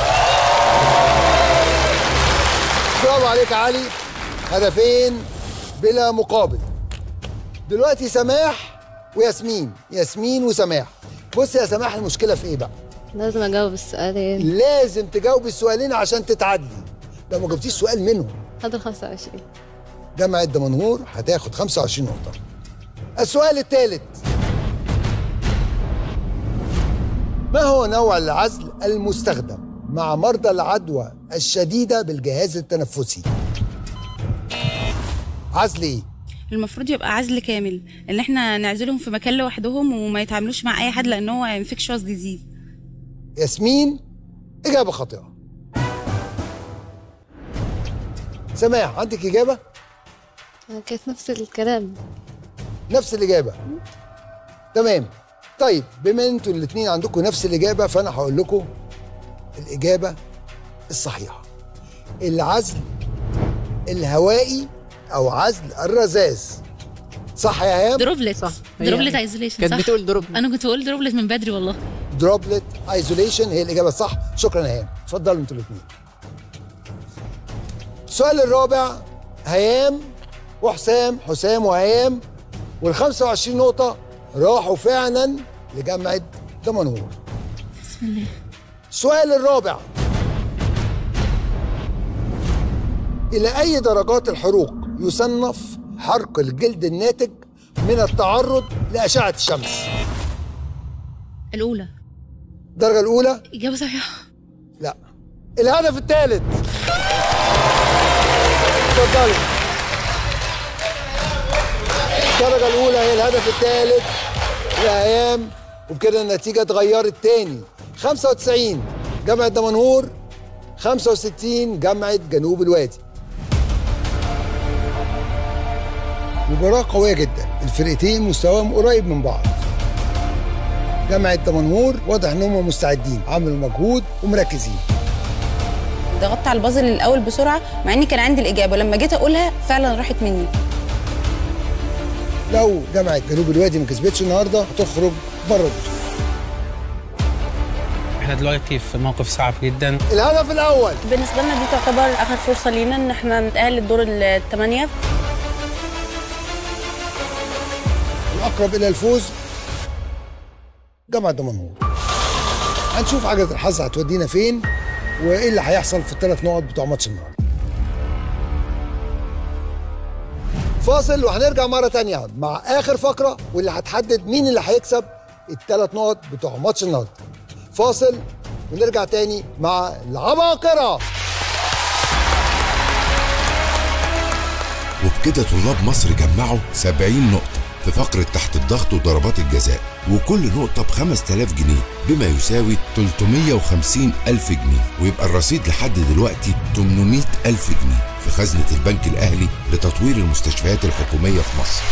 برافو عليك يا علي، هدفين بلا مقابل. دلوقتي سماح وياسمين، ياسمين وسماح. بص يا سماح، المشكلة في ايه بقى؟ لازم اجاوب السؤالين. لازم تجاوبي السؤالين عشان تتعدي. لو ما جبتيش سؤال منهم هاخد 25. جامعة دمنهور هتاخد 25 نقطة. السؤال الثالث، ما هو نوع العزل المستخدم مع مرضى العدوى الشديدة بالجهاز التنفسي؟ عزل ايه؟ المفروض يبقى عزل كامل، ان احنا نعزلهم في مكان لوحدهم وما يتعاملوش مع اي حد، لان هو انفكشوس ديزيز. ياسمين اجابه خاطئه. سماح عندك اجابه؟ كانت نفس الكلام. نفس الاجابه. تمام. طيب بما ان انتوا الاثنين عندكم نفس الاجابه فانا هقول لكم الاجابه الصحيحه. العزل الهوائي او عزل الرذاذ. صح يا هيام؟ دروبلت. صح. دروبلت ايزوليشن. كانت بتقول دروبلت. انا كنت بقول دروبلت من بدري والله. دروبلت ايزوليشن هي الاجابه الصح. شكرا يا هيام. اتفضلوا انتوا الاثنين. السؤال الرابع، هيام وحسام، حسام وهيام، وال 25 نقطه راحوا فعلا لجامعه دمنهور. بسم الله. السؤال الرابع، إلى أي درجات الحروق يصنف حرق الجلد الناتج من التعرض لأشعة الشمس؟ الأولى. الدرجة الأولى؟ إجابة صحيحة. لا. الهدف الثالث. اتفضلوا. الدرجة الأولى هي الهدف الثالث يا هيام، وبكده النتيجة اتغيرت تاني. 95 جامعة دمنهور، 65 جامعة جنوب الوادي. مباراة قوية جدا، الفرقتين مستواهم قريب من بعض. جامعة دمنهور واضح ان هم مستعدين، عملوا مجهود ومركزين. ضغطت على البازل الاول بسرعه مع اني كان عندي الاجابه، ولما جيت اقولها فعلا راحت مني. لو جامعه جنوب الوادي ما كسبتش النهارده هتخرج بره البطوله. احنا دلوقتي في موقف صعب جدا. الهدف الاول بالنسبه لنا دي تعتبر اخر فرصه لينا ان احنا نتاهل للدور الثمانيه. الأقرب إلى الفوز جامعة دمنهور. هنشوف عجلة الحظ هتودينا فين وإيه اللي هيحصل في ال3 نقط بتوع ماتش النهارده. فاصل وهنرجع مرة تانية مع آخر فقرة واللي هتحدد مين اللي هيكسب ال3 نقط بتوع ماتش النهارده. فاصل ونرجع تاني مع العباقرة. وبكده طلاب مصر جمعوا 70 نقطة في فقرة تحت الضغط وضربات الجزاء، وكل نقطة ب5000 جنيه بما يساوي 350,000 جنيه، ويبقى الرصيد لحد دلوقتي 800,000 جنيه في خزنة البنك الأهلي لتطوير المستشفيات الحكومية في مصر.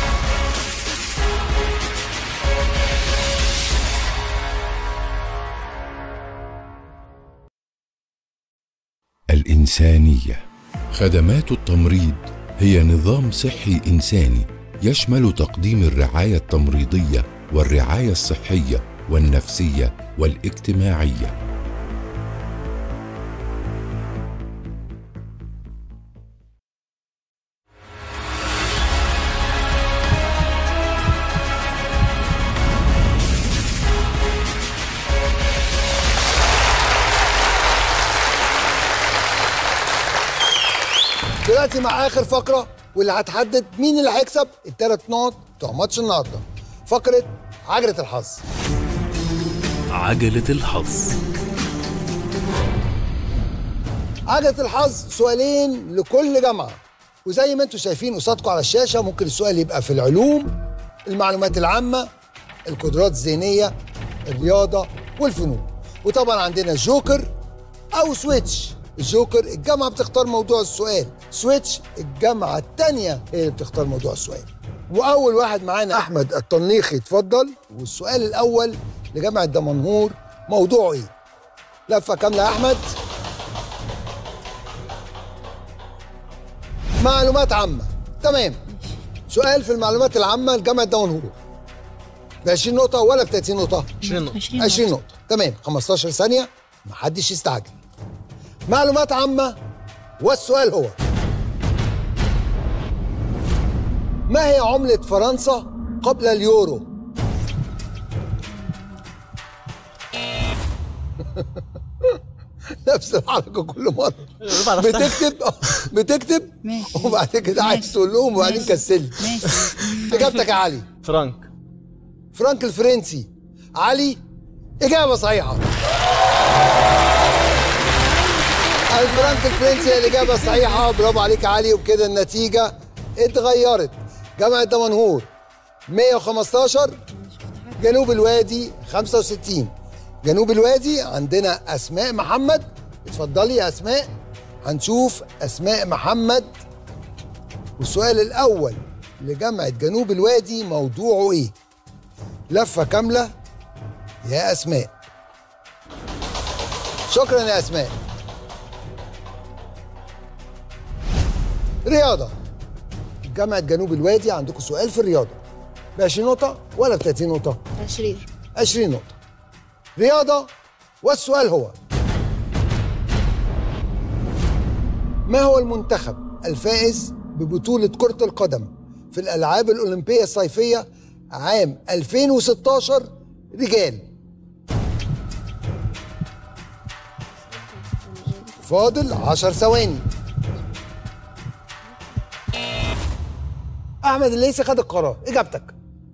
الإنسانية. خدمات التمريض هي نظام صحي إنساني يشمل تقديم الرعاية التمريضية والرعاية الصحية والنفسية والاجتماعية. دلوقتي مع آخر فقرة واللي هتحدد مين اللي هيكسب ال3 نقط بتوع ماتش النهارده. فقرة عجلة الحظ. عجلة الحظ. عجلة الحظ سؤالين لكل جامعة، وزي ما انتم شايفين قصادكم على الشاشة ممكن السؤال يبقى في العلوم، المعلومات العامة، القدرات الذهنية، الرياضة والفنون. وطبعا عندنا جوكر أو سويتش. الجوكر الجامعة بتختار موضوع السؤال، سويتش الجامعة التانية هي اللي بتختار موضوع السؤال. وأول واحد معانا أحمد الطنيخي، اتفضل. والسؤال الأول لجامعة دمنهور موضوعه إيه؟ لفة كاملة يا أحمد. معلومات عامة، تمام. سؤال في المعلومات العامة لجامعة دمنهور ب20 نقطة ولا ب30 نقطة؟ 20 نقطة. 20 نقطة، تمام. 15 ثانية، محدش يستعجل. معلومات عامة، والسؤال هو: ما هي عملة فرنسا قبل اليورو؟ نفس الحركة كل مرة. بتكتب وبعد كده عايز تقول لهم وبعدين كسلي. إجابتك يا علي؟ فرانك الفرنسي. علي إجابة صحيحة. الفرنك الفرنسي الإجابة الصحيحة، برافو عليك يا علي. وبكده النتيجة اتغيرت. جامعة دمنهور 115، جنوب الوادي 65. جنوب الوادي عندنا أسماء محمد، اتفضلي يا أسماء. هنشوف أسماء محمد، والسؤال الأول لجامعة جنوب الوادي موضوعه إيه؟ لفة كاملة يا أسماء. شكرا يا أسماء. رياضة. جامعة جنوب الوادي عندكم سؤال في الرياضة ب20 نقطة ولا ب30 نقطة؟ 20 نقطة. رياضة، والسؤال هو: ما هو المنتخب الفائز ببطولة كرة القدم في الألعاب الأولمبية الصيفية عام 2016 رجال؟ فاضل 10 ثواني. أحمد الليثي خد القرار، إجابتك؟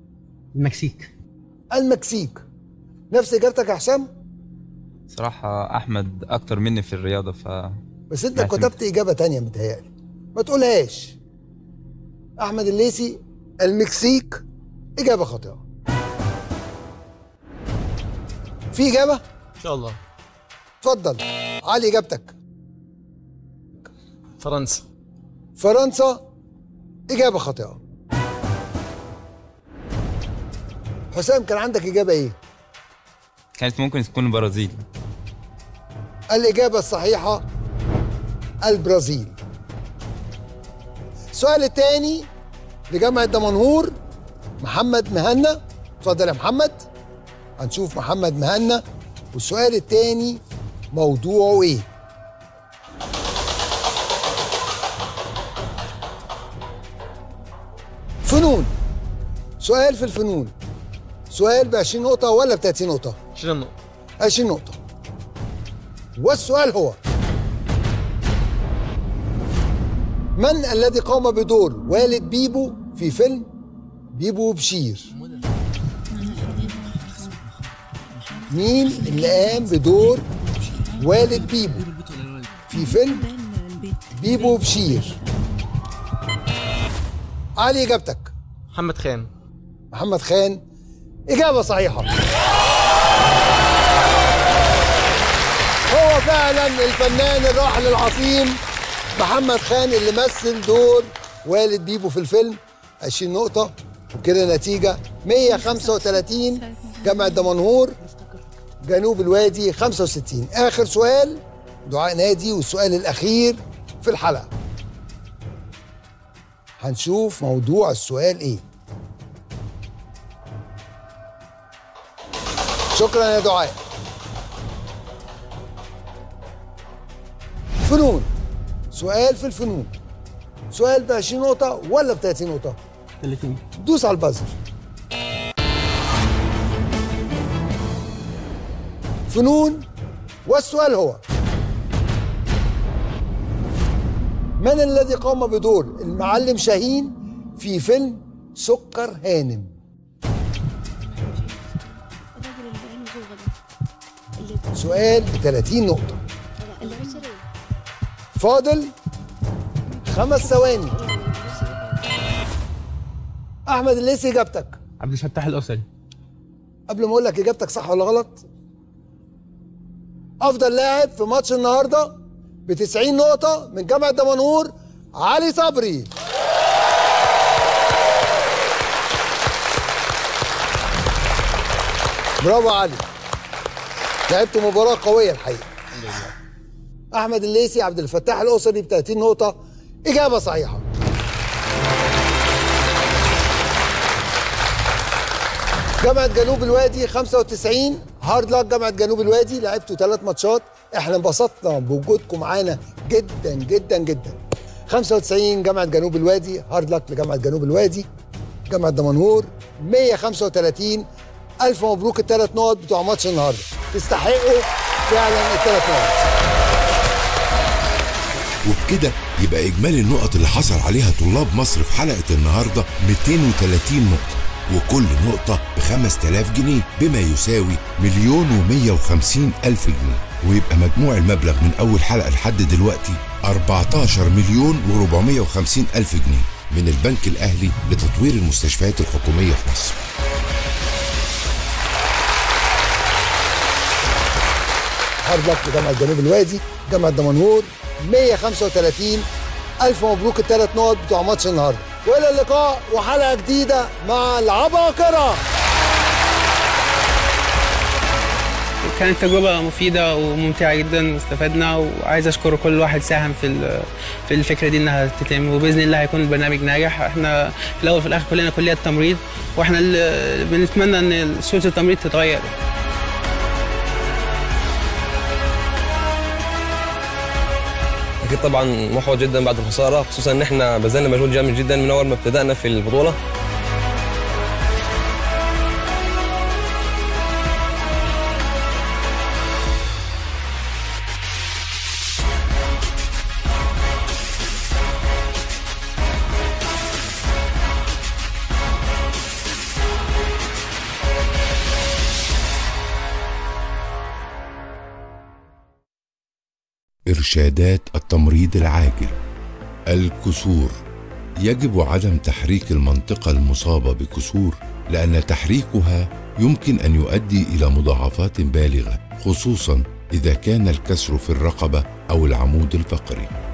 المكسيك. نفس إجابتك يا حسام؟ صراحة أحمد أكتر مني في الرياضة بس أنت كتبت إجابة تانية متهيألي، ما تقولهاش. أحمد الليثي المكسيك إجابة خاطئة. في إجابة؟ إن شاء الله. اتفضل علي، إجابتك؟ فرنسا إجابة خاطئة. حسام كان عندك إجابة إيه؟ كانت ممكن تكون البرازيل. الإجابة الصحيحة البرازيل. السؤال الثاني لجامعة دمنهور محمد مهنا. اتفضل يا محمد. هنشوف محمد مهنا. والسؤال الثاني موضوعه ايه؟ فنون. سؤال في الفنون. سؤال ب 20 نقطة ولا ب 30 نقطة؟ 20 نقطة. 20 نقطة. والسؤال هو: من الذي قام بدور والد بيبو في فيلم بيبو وبشير؟ مين اللي قام بدور والد بيبو في فيلم بيبو وبشير؟ علي إجابتك. محمد خان. محمد خان إجابة صحيحة. هو فعلا الفنان الراحل العظيم محمد خان اللي مثل دور والد بيبو في الفيلم. 20 نقطة. وكده نتيجة 135 جامعة دمنهور، جنوب الوادي 65. آخر سؤال دعاء نادي والسؤال الأخير في الحلقة. هنشوف موضوع السؤال إيه. شكرا يا دعاء. فنون. سؤال في الفنون. سؤال ب 20 نقطة ولا ب 30 نقطة؟ 30. دوس على البازر. فنون. والسؤال هو: من الذي قام بدور المعلم شاهين في فيلم سكر هانم؟ سؤال ب 30 نقطة. فاضل 5 ثواني. أحمد الليثي إجابتك. عبد الفتاح الأسري. قبل ما أقول لك إجابتك صح ولا غلط، أفضل لاعب في ماتش النهارده ب 90 نقطة من جامعة دمنهور علي صبري. برافو علي. لعبت مباراة قوية الحقيقة. أحمد الليثي عبد الفتاح الأسري ب 30 نقطة. إجابة صحيحة. جامعة جنوب الوادي 95. هارد لاك جامعة جنوب الوادي. لعبتوا 3 ماتشات. احنا انبسطنا بوجودكم معانا جدا جدا جدا. 95 جامعة جنوب الوادي. هارد لاك لجامعة جنوب الوادي. جامعة دمنهور 135. ألف مبروك ال3 نقط بتوع ماتش النهارده. تستحقوا فعلا ال3 نقط. وبكده يبقى إجمالي النقط اللي حصل عليها طلاب مصر في حلقة النهارده 230 نقطة، وكل نقطة ب5000 جنيه بما يساوي 1,150,000 جنيه، ويبقى مجموع المبلغ من أول حلقة لحد دلوقتي 14,450,000 جنيه من البنك الأهلي لتطوير المستشفيات الحكومية في مصر. هارد لك لجامعة جنوب الوادي. جامعة دمنهور 135. ألف مبروك ال3 نقط بتوع ماتش النهارده. وإلى اللقاء وحلقة جديدة مع العباقرة. كانت تجربة مفيدة وممتعة جدا واستفدنا، وعايز اشكر كل واحد ساهم في الفكرة دي انها تتم، وباذن الله هيكون البرنامج ناجح. احنا في الاول وفي الاخر كلنا كلية تمريض، واحنا بنتمنى ان صورة التمريض تتغير. اكيد طبعا محبط جدا بعد الخساره، خصوصا ان احنا بذلنا مجهود جامد جدا من اول ما ابتدأنا في البطوله. إرشادات التمريض العاجل. الكسور. يجب عدم تحريك المنطقة المصابة بكسور، لأن تحريكها يمكن أن يؤدي إلى مضاعفات بالغة، خصوصاً إذا كان الكسر في الرقبة أو العمود الفقري.